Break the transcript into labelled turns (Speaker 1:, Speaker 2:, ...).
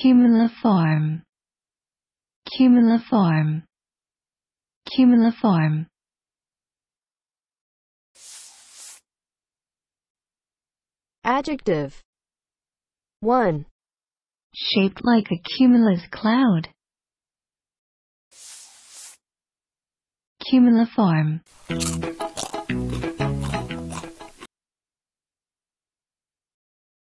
Speaker 1: Cumuliform. Cumuliform. Cumuliform.
Speaker 2: Adjective. 1.
Speaker 1: Shaped like a cumulus cloud. Cumuliform.